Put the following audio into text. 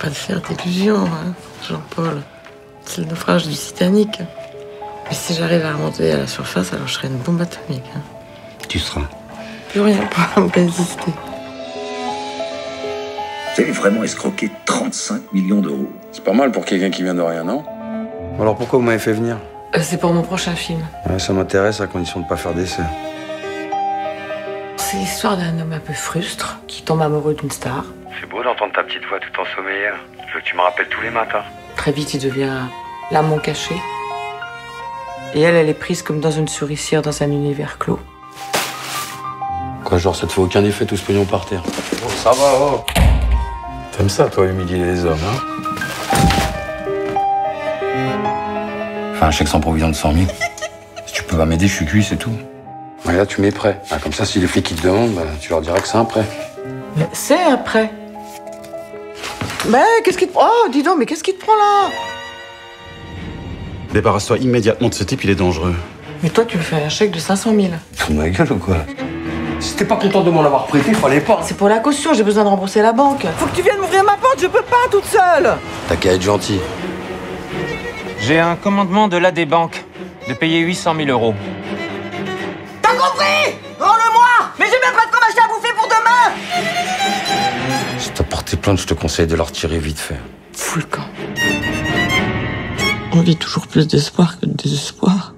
pas te faire d'illusions, hein, Jean-Paul. C'est le naufrage du Titanic. Mais si j'arrive à remonter à la surface, alors je serai une bombe atomique. Hein. Tu seras. Plus rien pourra me résister. Vous avez vraiment escroqué 35 millions d'euros. C'est pas mal pour quelqu'un qui vient de rien, non? Alors pourquoi vous m'avez fait venir? C'est pour mon prochain film. Ouais, ça m'intéresse à condition de pas faire d'essai. C'est l'histoire d'un homme un peu frustre qui tombe amoureux d'une star. C'est beau d'entendre ta petite voix tout ensommeillée. Je veux que tu me rappelles tous les matins. Très vite, il devient l'amant caché. Et elle est prise comme dans une souricière dans un univers clos. Quoi, genre, ça te fait aucun effet tout ce pognon par terre? Oh, ça va, oh. T'aimes ça, toi, humilier les hommes, hein? Enfin, un chèque sans provision de 100 000. Si tu peux pas m'aider, je suis cuit, c'est tout. Ouais, là, tu mets prêt. Ah, comme ça, si les flics ils te demandent, bah, tu leur diras que c'est un prêt. Mais c'est un prêt. Mais qu'est-ce qui te... Oh, dis donc, mais qu'est-ce qui te prend là? Débarrasse-toi immédiatement de ce type, il est dangereux. Mais toi, tu me fais un chèque de 500 000. Fous de ma gueule ou quoi? Si t'es pas content de m'en avoir prêté, fallait pas. C'est pour la caution, j'ai besoin de rembourser la banque. Faut que tu viennes m'ouvrir ma porte, je peux pas toute seule. T'as qu'à être gentil. J'ai un commandement de l'AD Banque de payer 800 000 euros. T'as compris? Rends-le-moi! Mais j'ai même pas de quoi m'acheter à bouffer pour demain! Si t'as porté plainte, je te conseille de leur retirer vite fait. Fous le camp. On vit toujours plus d'espoir que de désespoir.